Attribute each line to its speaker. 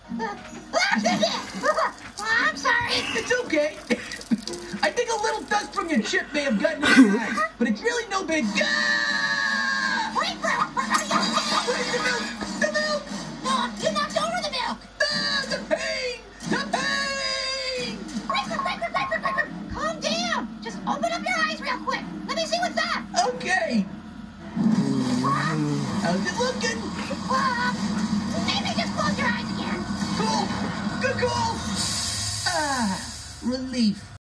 Speaker 1: I'm sorry.
Speaker 2: It's okay. I think a little dust from your chip may have gotten in your eyes, but it's really no big.
Speaker 1: Grapefruit!
Speaker 2: Where's the milk? The milk!
Speaker 1: No, you knocked over the milk.
Speaker 2: The pain! The pain!
Speaker 1: Grapefruit! Calm down. Just open up your eyes real quick. Let me see what's up.
Speaker 2: Okay. How's it looking?
Speaker 1: Maybe just close your eyes again.
Speaker 2: Cool. Good call. Relief.